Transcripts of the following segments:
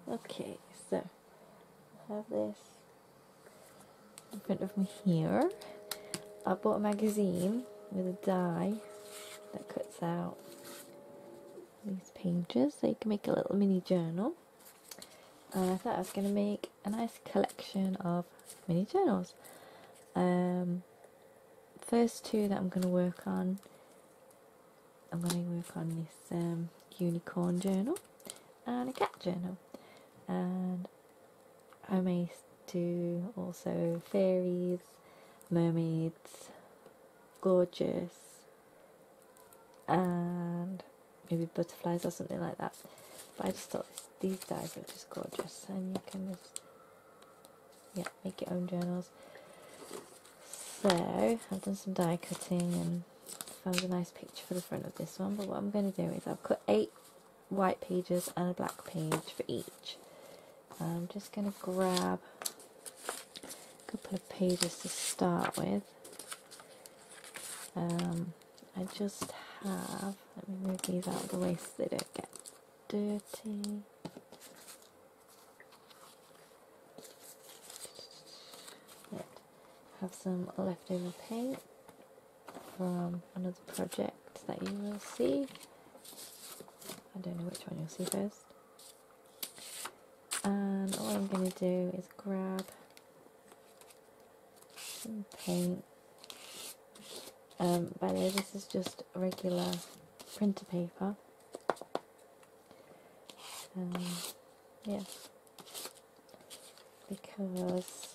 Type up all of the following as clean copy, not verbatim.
Okay, so I have this in front of me here. I bought a magazine with a die that cuts out these pages so you can make a little mini journal. And I thought I was going to make a nice collection of mini journals. First two that I'm going to work on, I'm going to work on this unicorn journal and a cat journal. And I may do also fairies, mermaids, gorgeous, and maybe butterflies or something like that. But I just thought these dies are just gorgeous, and you can just make your own journals. So I've done some die cutting and found a nice picture for the front of this one. But what I'm going to do is I've cut 8 white pages and a black page for each. I'm just going to grab a couple of pages to start with. I just have, let me move these out of the way so they don't get dirty. I have some leftover paint from another project that you will see. I don't know which one you'll see first. And all I'm going to do is grab some paint. By the way, this is just regular printer paper. Yeah, because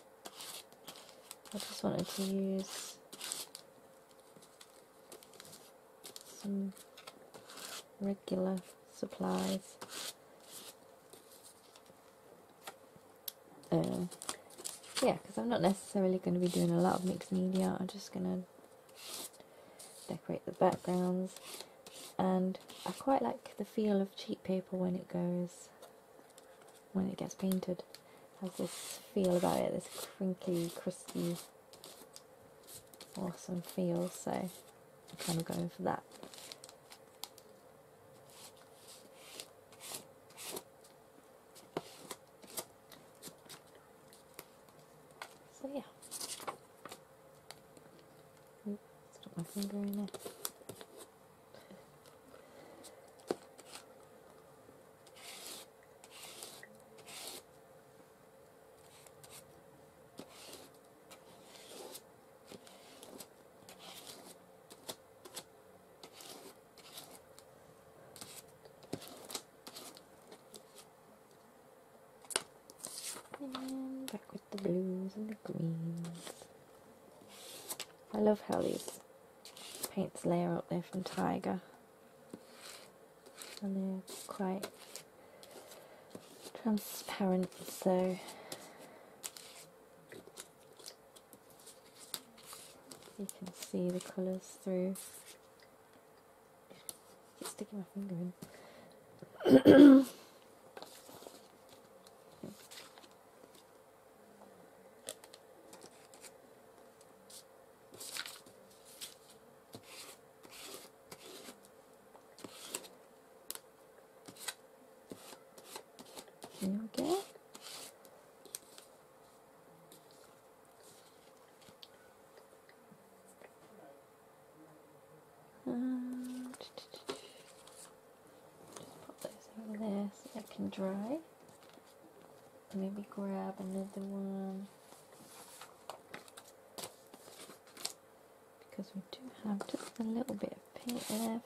I just wanted to use some regular supplies. Yeah, because I'm not necessarily going to be doing a lot of mixed media. I'm just going to decorate the backgrounds, and I quite like the feel of cheap paper when it gets painted. It has this feel about it, this crinkly, crusty, awesome feel, so I'm kind of going for that. So yeah. Oops, stuck my finger in there. And back with the blues and the greens. I love how these paints layer up there from Tiger, and they're quite transparent, so you can see the colours through. Keep sticking my finger in. Okay. Just put those over there so they can dry. Maybe grab another one, because we do have just a little bit of paint left.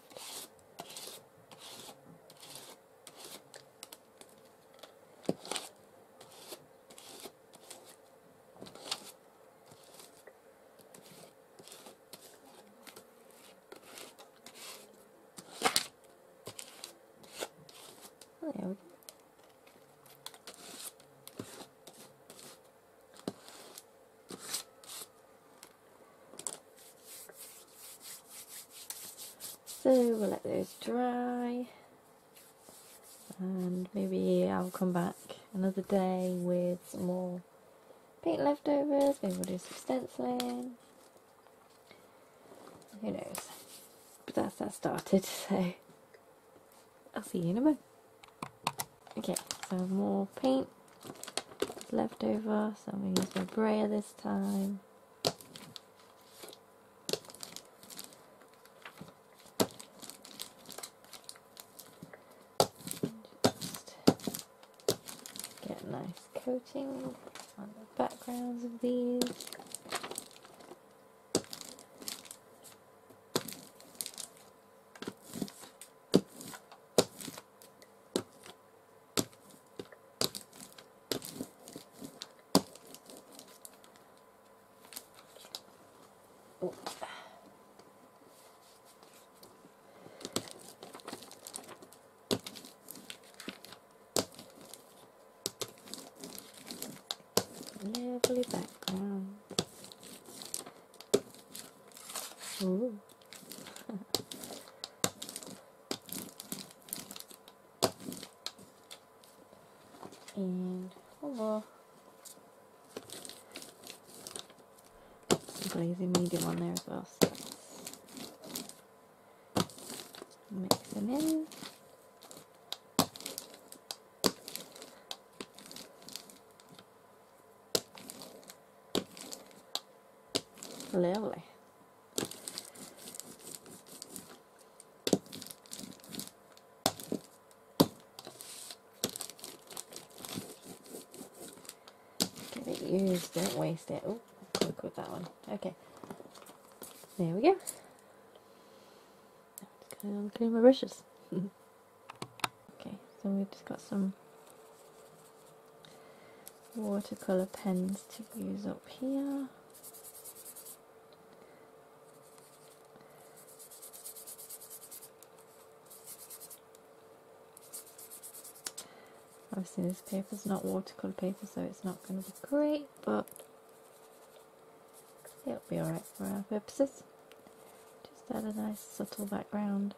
There we go. So we'll let those dry, and maybe I'll come back another day with some more paint leftovers. Maybe we'll do some stenciling. Who knows? But that's that started, so I'll see you in a moment. Okay, have more paint left over, so I'm going to use my brayer this time. Just get a nice coating on the backgrounds of these. Lovely background. Ooh. And one more. Some glazing medium on there as well. So mix them in. Lovely. Get it used, don't waste it. Oh, quick with that one. Okay. There we go. I'm just going to clean my brushes. Okay, so we've just got some watercolour pens to use up here. Obviously this paper's not watercolour paper, so it's not going to be great, but it'll be alright for our purposes. Just add a nice subtle background.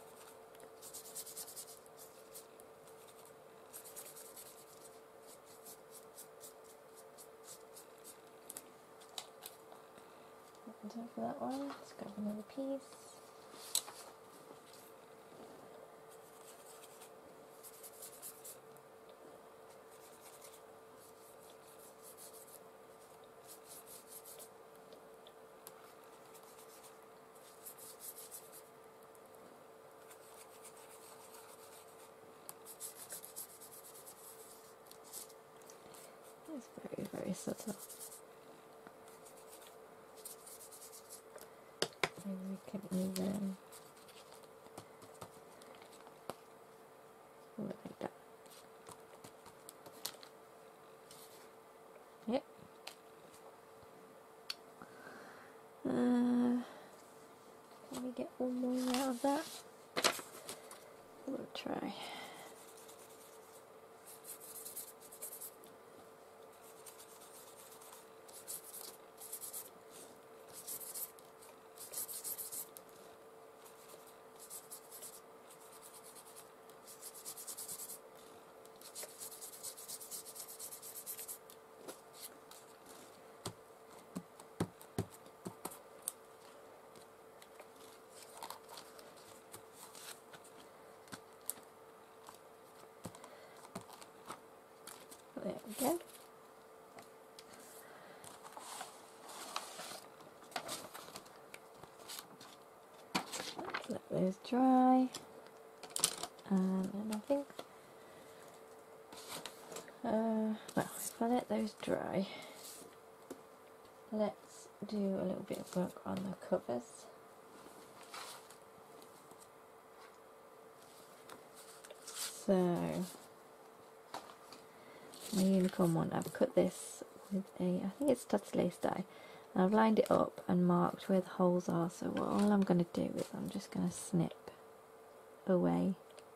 And time for that one, let's grab another piece. It's very, very subtle. Maybe we can even like that. Yep. Can we get one more out of that? We'll try. There we go. Let's let those dry. And then I think, well, if I let those dry, let's do a little bit of work on the covers. So, my unicorn one, I've cut this with a, I think it's Tutsi Lace dye, and I've lined it up and marked where the holes are, so what all I'm going to do is I'm just going to snip away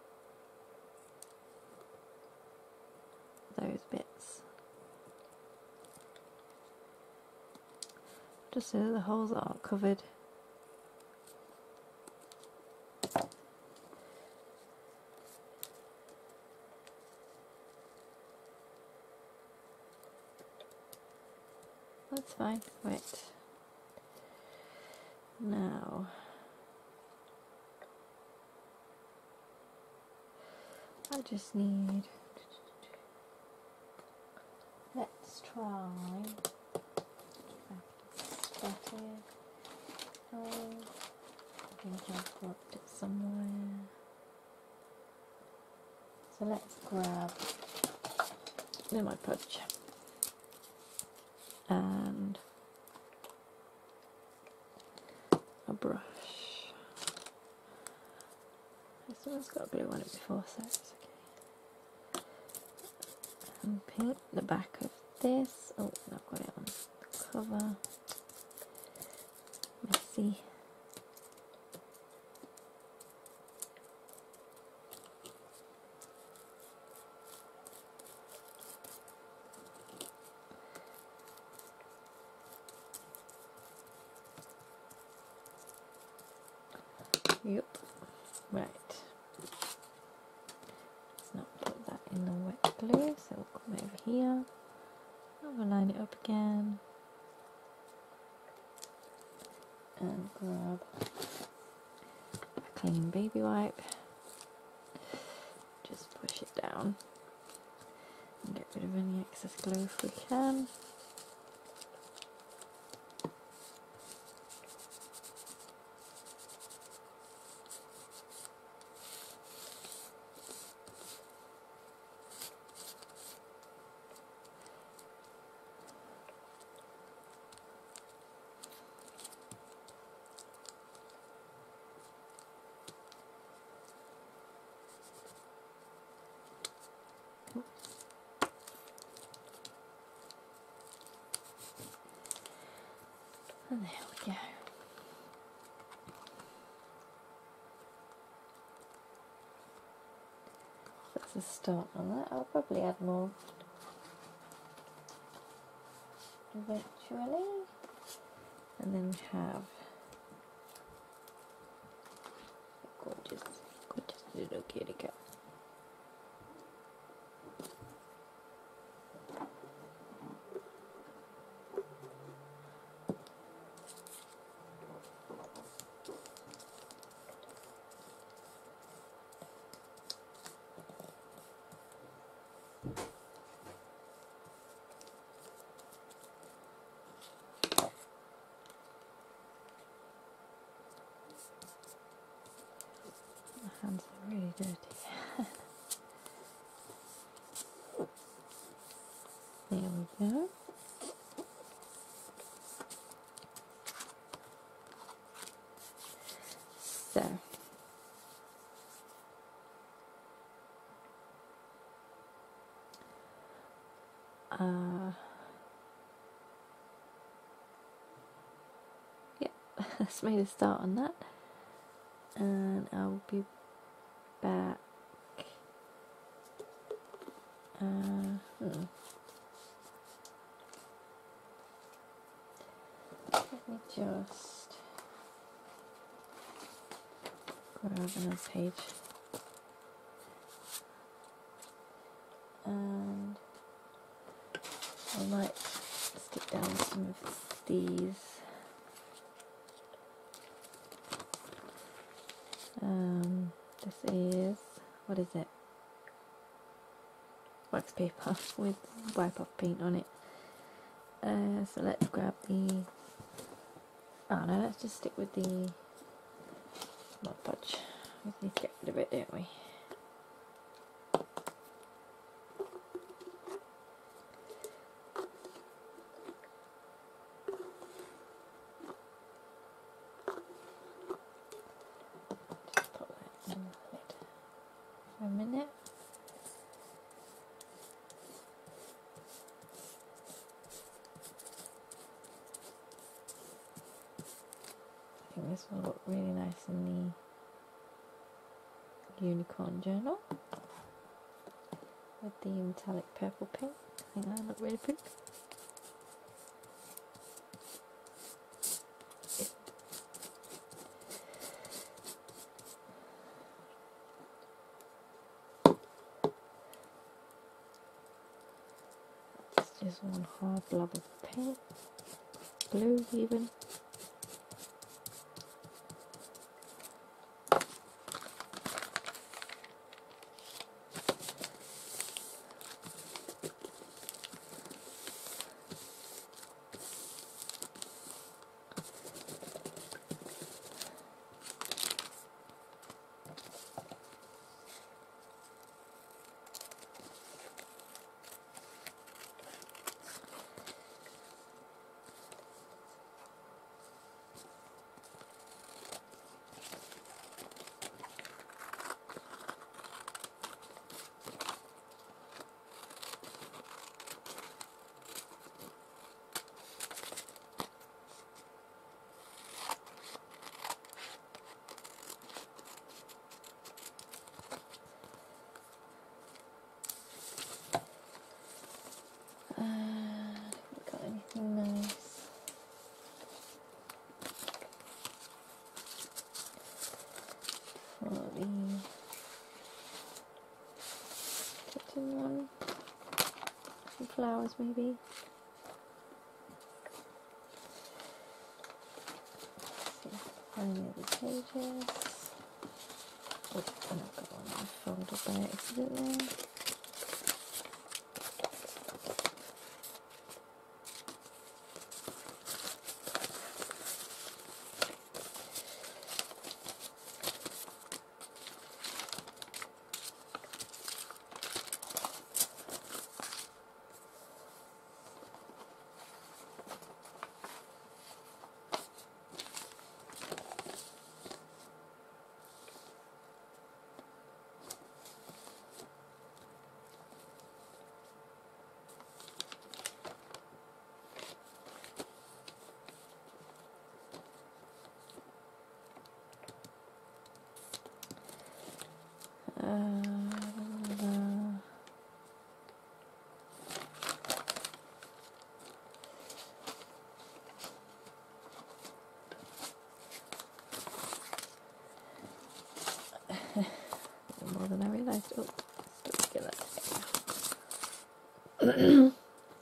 those bits, just so that the holes aren't covered. That's fine. Right. Now, I just need try. Spotted. Oh, I think I've dropped it somewhere. So let's grab my pudge and a brush. This one's got glue on it before, so it's okay. And paint the back of this. Oh, I've got it on the cover. Messy. Yep. Right. Let's not put that in the wet glue, so we'll come over here. I'll line it up again. And grab a clean baby wipe. Just push it down and get rid of any excess glue if we can. And there we go. That's a start on that. I'll probably add more eventually. And then we have a gorgeous, gorgeous little kitty cat. My hands are really dirty. There we go. So, yeah, let's make a start on that, and I'll be back. Let me just grab another page, and I might stick down some of these. This is, what is it? Wax paper with wipe off paint on it. So let's grab the, oh no, let's just stick with the Mod Podge. We need to get rid of it, don't we? Just put that in the lid for a minute. I think this will look really nice in the unicorn journal with the metallic purple paint. I think that'll look really pretty. It's just one hard blob of paint, glue even. the kitchen one. Some flowers maybe. Find the other pages. Oh, and I've got one in the folder by accident there. More than I realised. Oh, still get that.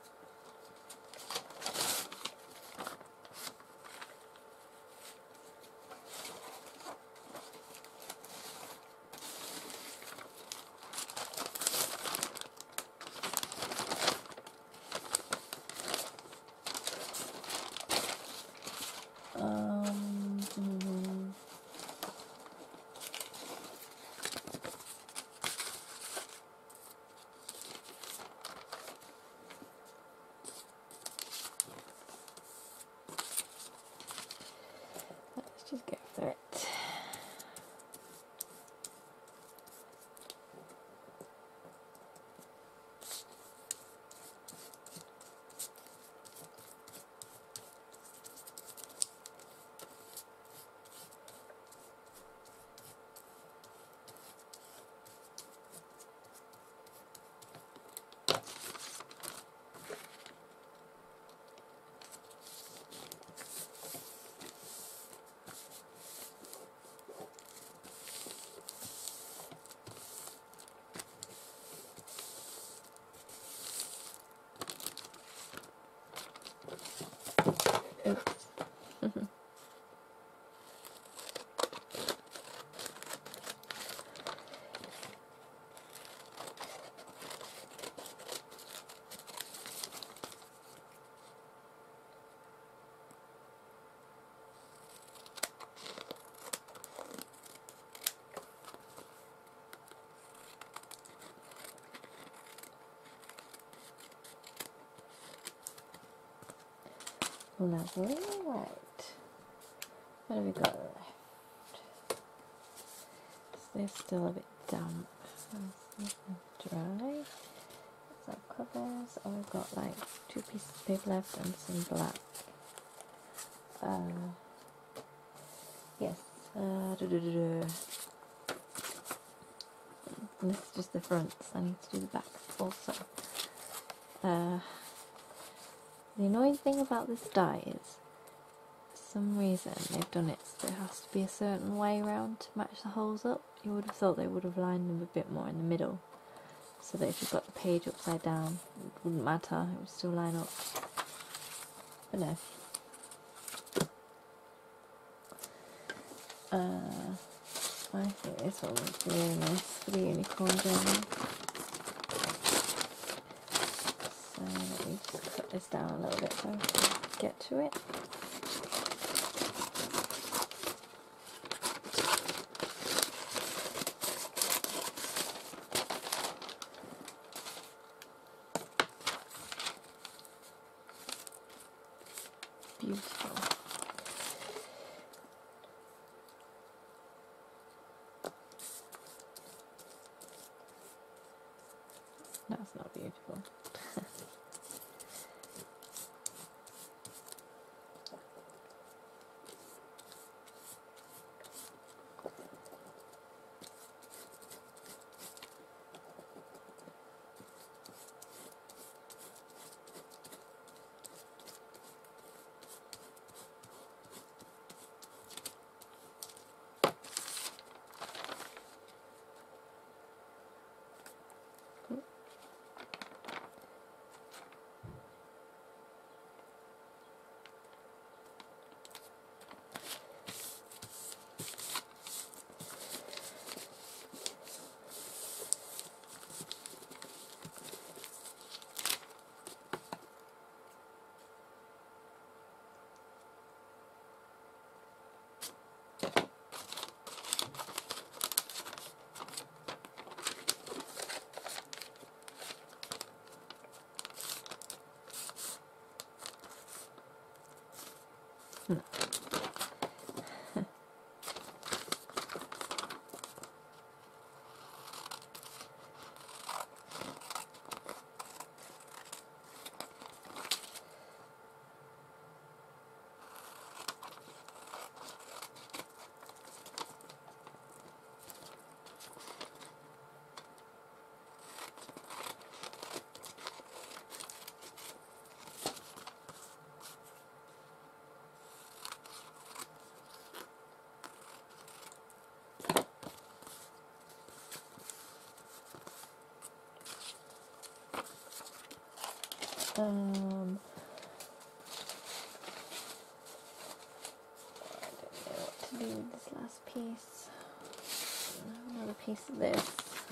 Let's just go for it. Lovely, right. What have we got left? They're still a bit damp. Dry. Some covers. Oh, we've got like 2 pieces of paper left and some black. Yes. And this is just the fronts. I need to do the back also. The annoying thing about this die is, for some reason, they've done it so it has to be a certain way around to match the holes up. You would have thought they would have lined them a bit more in the middle, so that if you've got the page upside down, it wouldn't matter, it would still line up. But no. I think this one would be really nice for the unicorn journey. So let me just cut this down a little bit so I can get to it. Beautiful. That's not beautiful. piece. Another piece of this.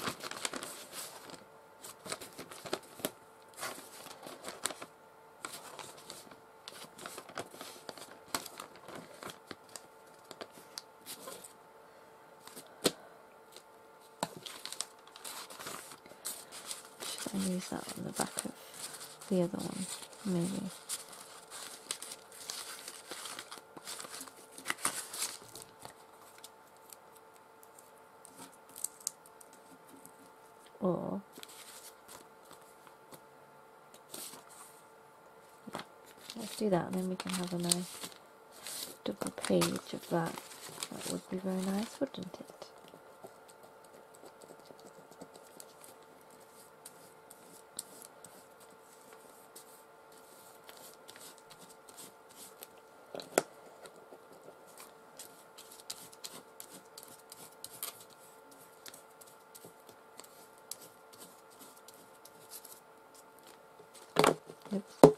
Should I use that on the back of the other one? Maybe. Or let's do that, and then we can have a nice double page of that. That would be very nice, wouldn't it? Oops.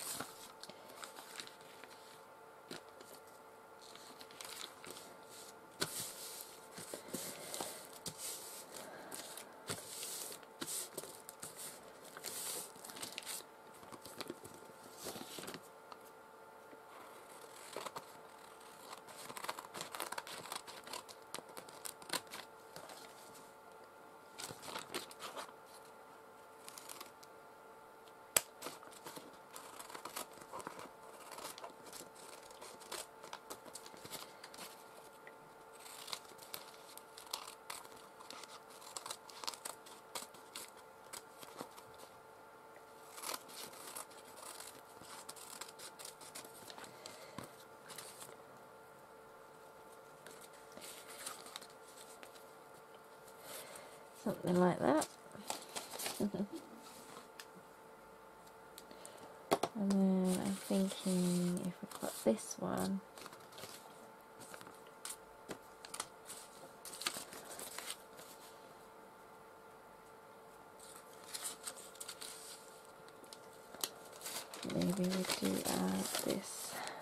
Something like that. And then I'm thinking if we've got this one, maybe we do add this.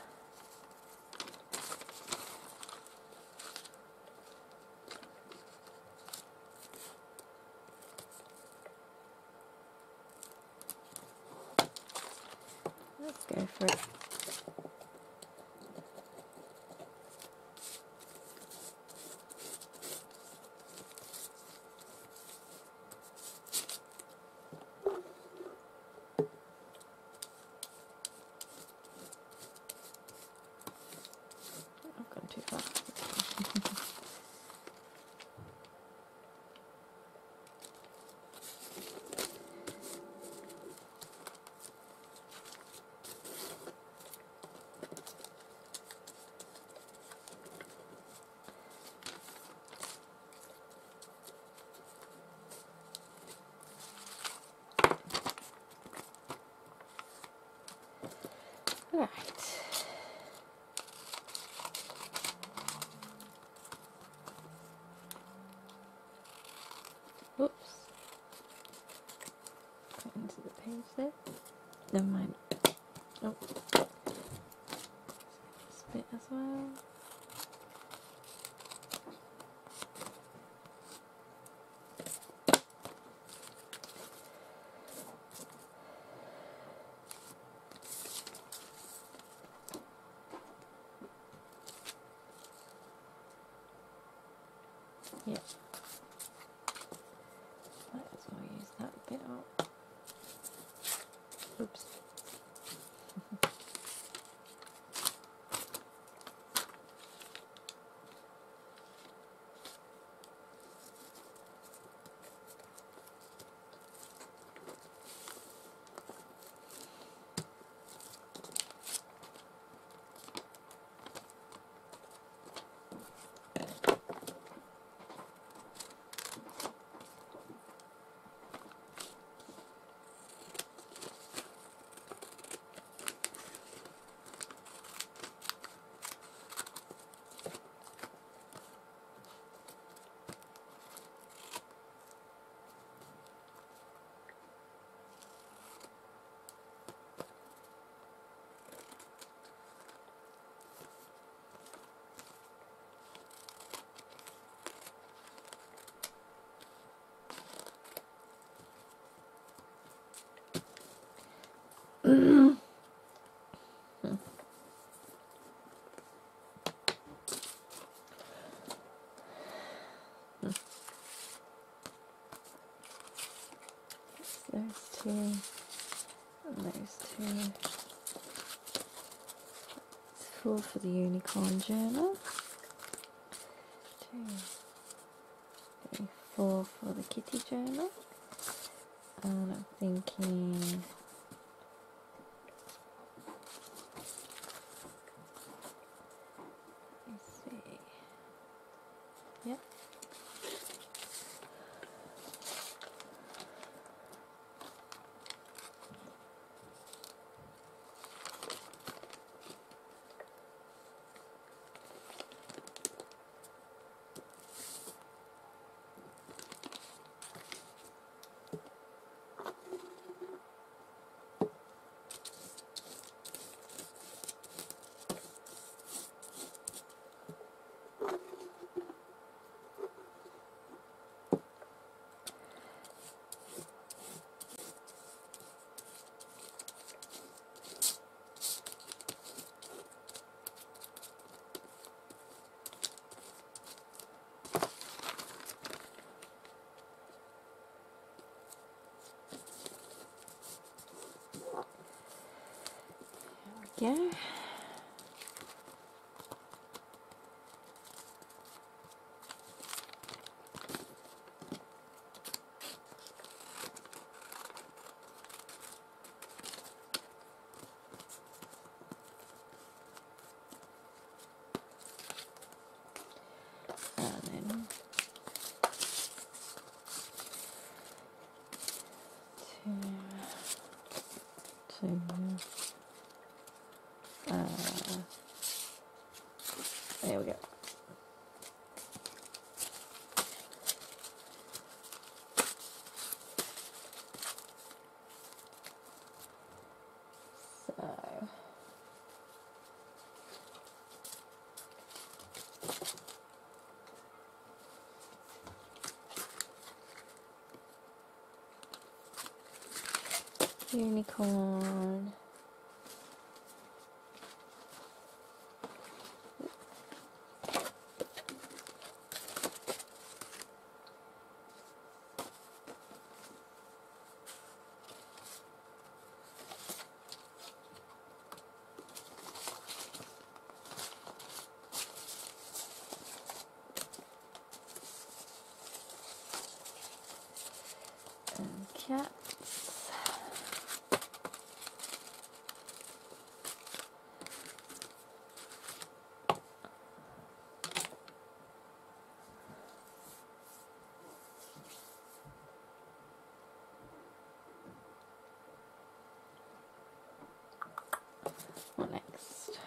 Let's go for it. I've gone too far. Right. Oops. Cut into the page there. Never mind. Oh. This bit as well. Yep. Might as well use that bit up. Oops. Those two and those two. It's 4 for the unicorn journal. 2, 3, 4 for the kitty journal. And I'm thinking yep. There we go. And then 2, 2. There we go. So unicorn. And cats. What next?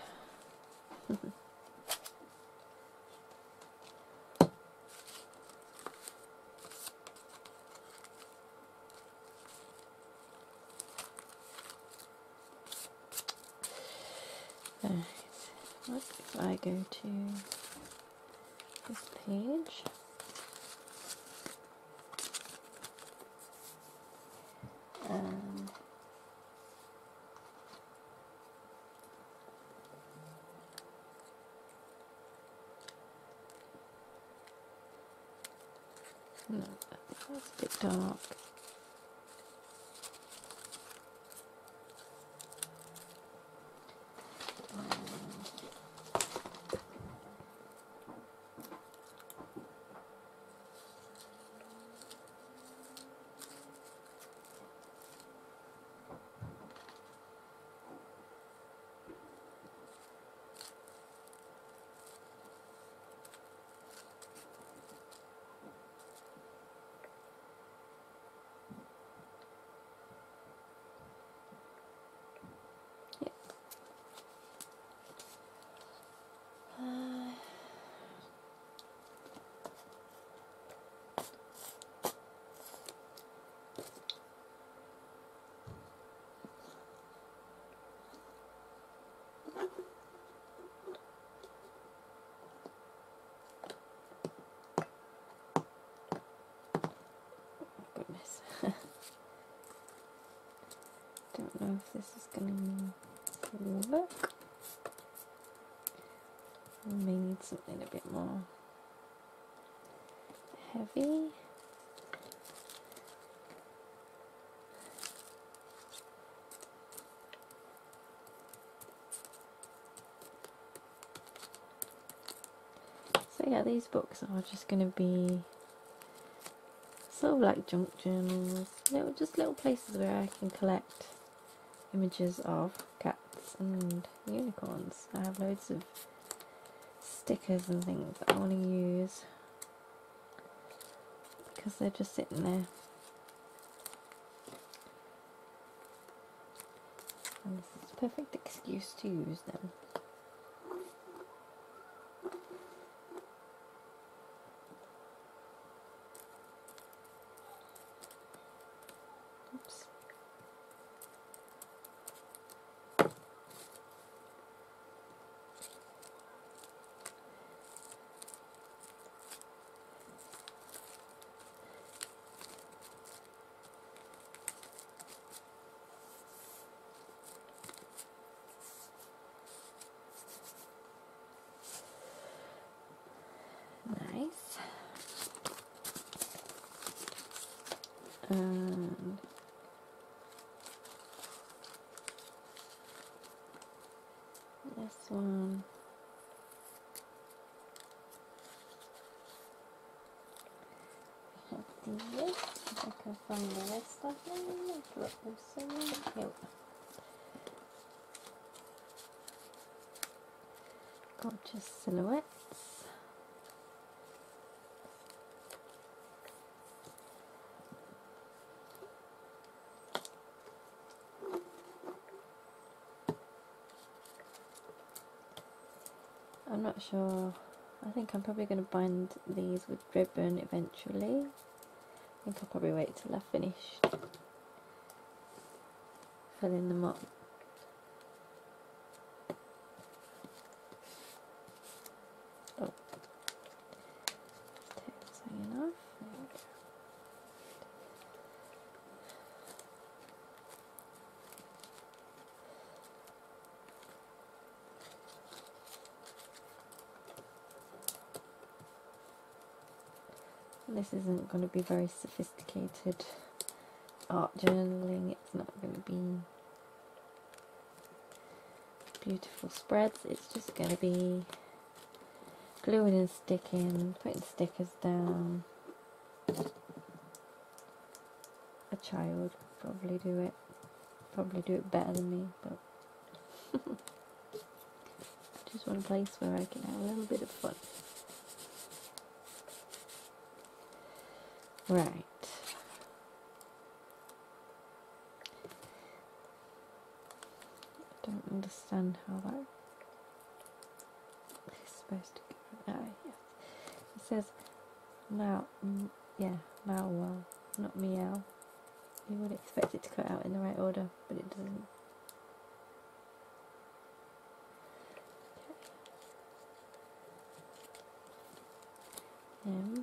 Alright, what if I go to this page? No, that's a bit dark. Goodness. Don't know if this is going to work. We may need something a bit more heavy. So yeah, these books are just going to be sort of like junk journals, just little places where I can collect images of cats and unicorns. I have loads of stickers and things that I want to use because they're just sitting there. And this is a perfect excuse to use them. Oops. Nice. And this one. This, if I can find the rest of them, I'll drop them somewhere. Yep. Gorgeous silhouettes. I'm not sure. I think I'm probably going to bind these with ribbon eventually. I think I'll probably wait till I've finished filling them up. Oh, tail's hanging off. There we go. This isn't going to be very sophisticated art journaling. It's not going to be beautiful spreads. It's just going to be gluing and sticking, putting stickers down. A child would probably do it better than me, but I just want a place where I can have a little bit of fun. Right. I don't understand how that is supposed to go. Ah, yes. It says now, well, not meow. You would expect it to cut out in the right order, but it doesn't. M.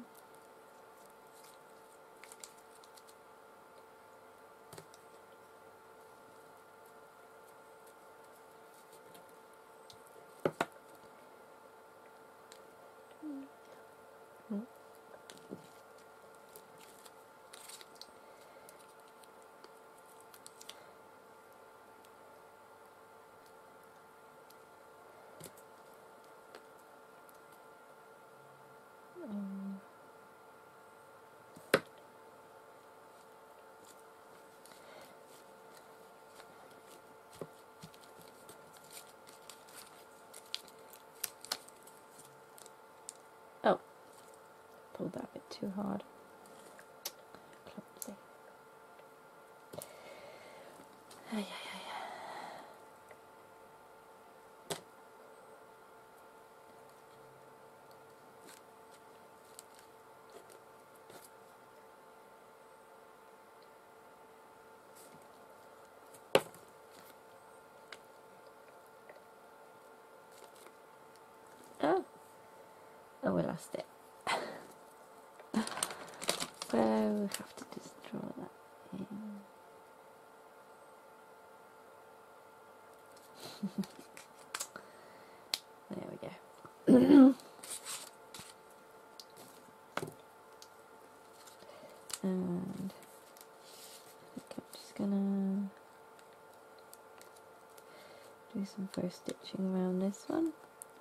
Oh, pulled that a bit too hard. Clumsy. Ay, ay, ay. Oh, we lost it. So we have to just draw that in. There we go. And I think I'm just gonna do some faux stitching around this one.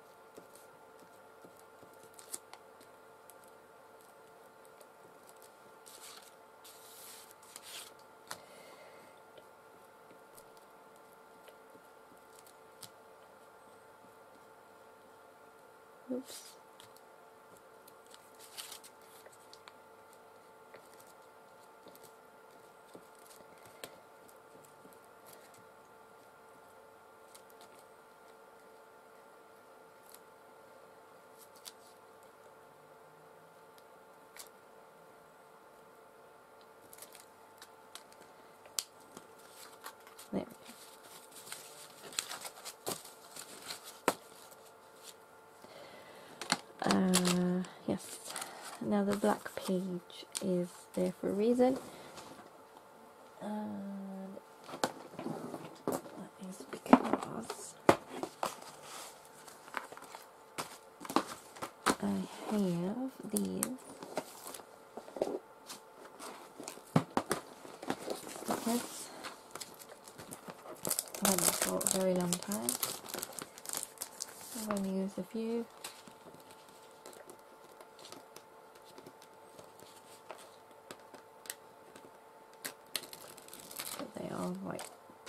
Oops. There we go. Yes, now the black page is there for a reason, and that is because I have these stickers. I've had them for a very long time. I've only used a few. But they are white.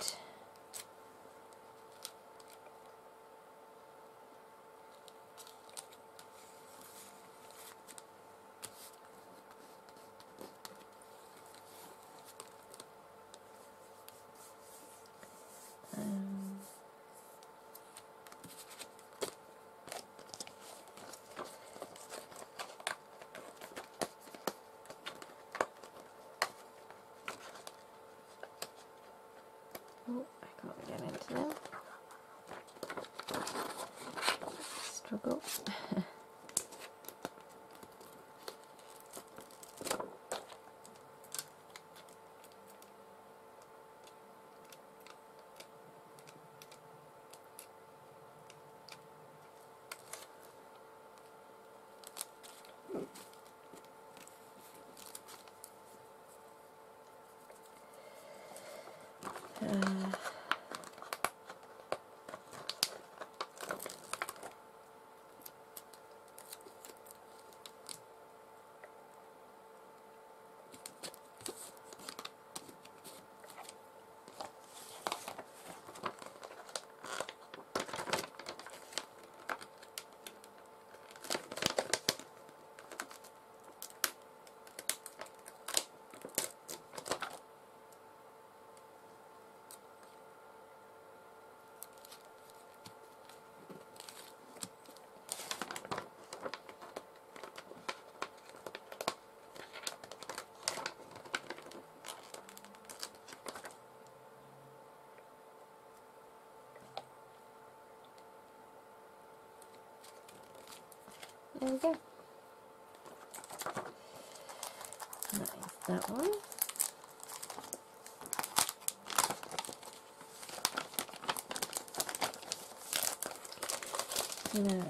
Oh, I can't get into them. Struggle. There we go. That is that one. Now,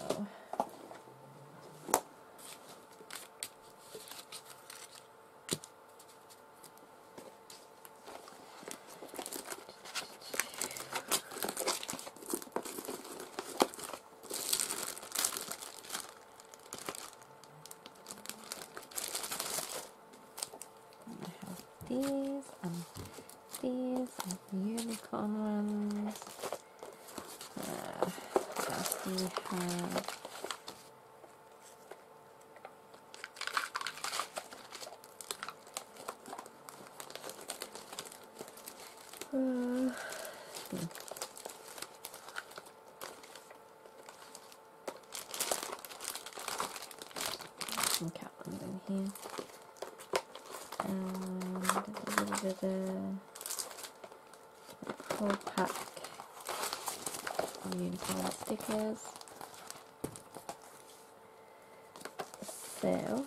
these and these and the unicorn ones. Yes, we have some cat ones in here. And a little bit of whole pack of unicorn stickers. So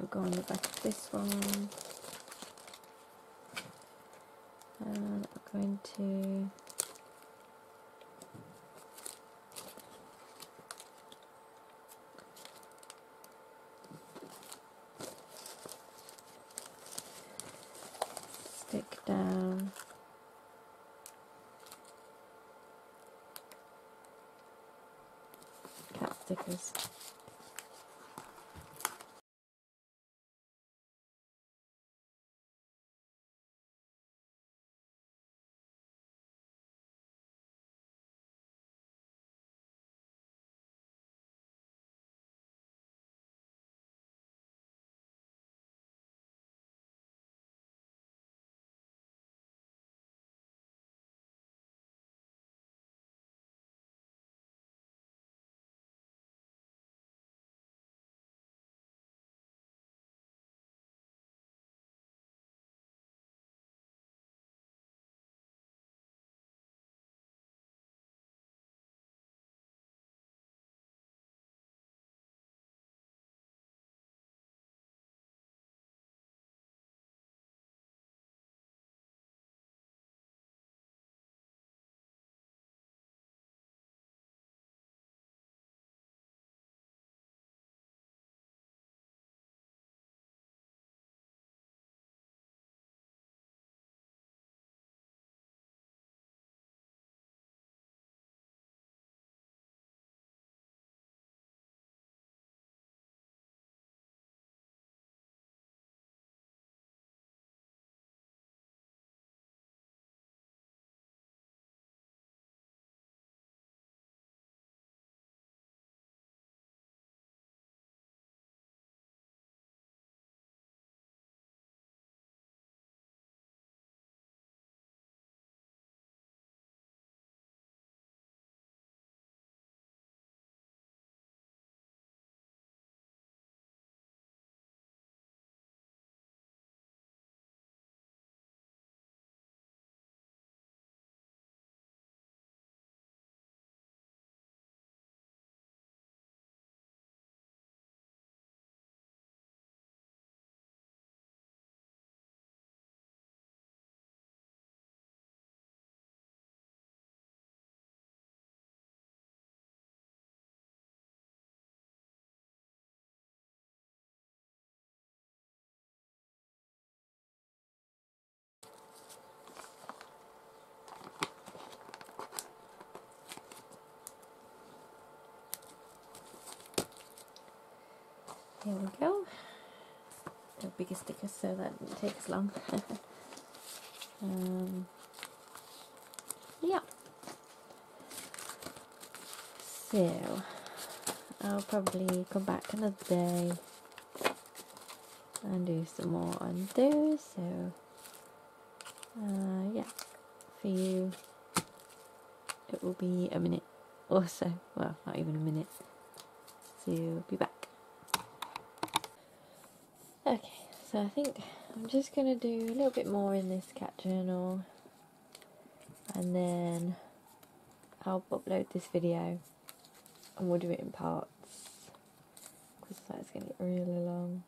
go on the back of this one. And I'm going to stick down cat stickers. Here we go. A bigger sticker so that it takes long. Yeah. So I'll probably come back another day and do some more on those. So yeah, for you it will be a minute or so. Well, not even a minute. So be back. Okay, so I think I'm just going to do a little bit more in this cat journal, and then I'll upload this video and we'll do it in parts because that's going to get really long.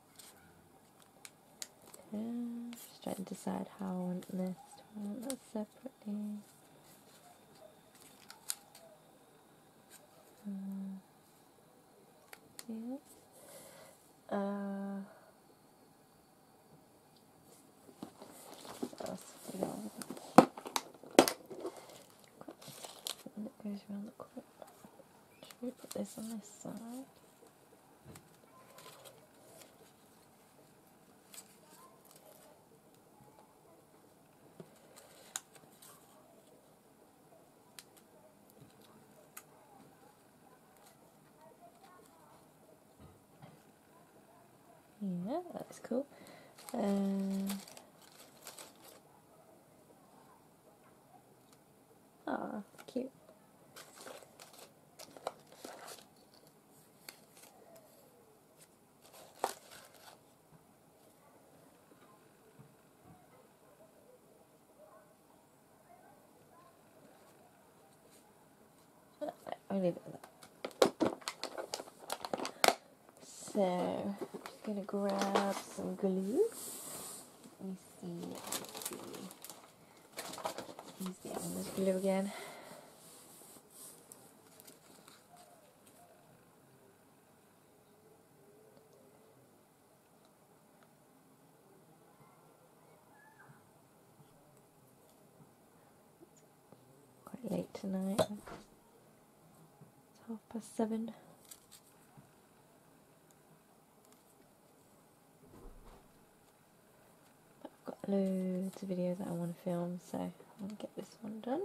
Just trying to decide how I want this. Do I want that separately? Yeah. What else have we got? One that goes around the corner. Should we put this on this side? Yeah, that's cool. Ah, cute. I'll leave it at that. So, gonna grab some glue. Let me see. Use the Elmer's glue again. Quite late tonight. It's 7:30. But I've got loads of videos that I want to film, so I'm going to get this one done.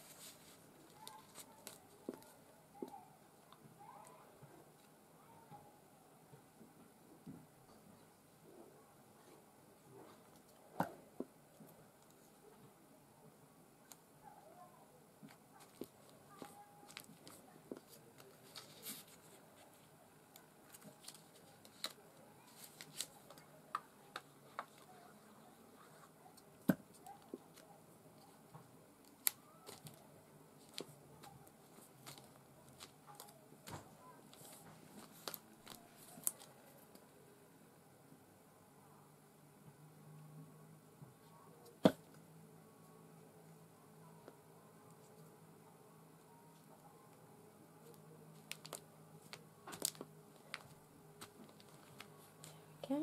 Okay.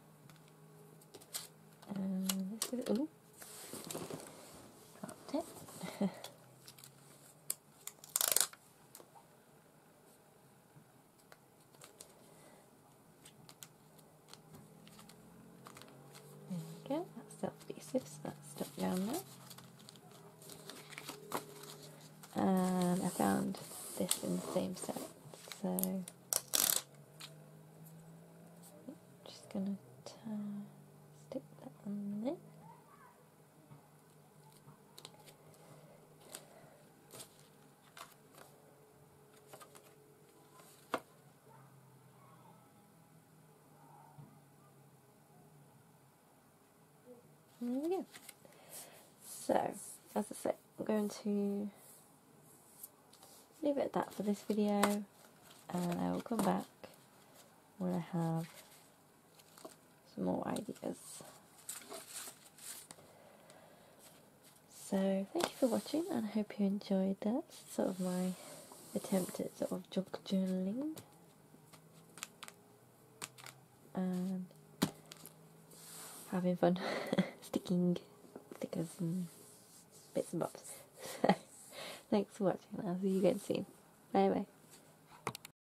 This is, ooh, dropped it. There we go, that's self-adhesive, so that's stuck down there. And I found this in the same set, so just gonna stick that on there. And there we go. So, as I said, I'm going to leave it at that for this video, and I will come back when I have some more ideas. So thank you for watching, and I hope you enjoyed that. Sort of my attempt at sort of junk journaling and having fun sticking stickers and bits and bobs. So thanks for watching, and I'll see you again soon. Bye bye.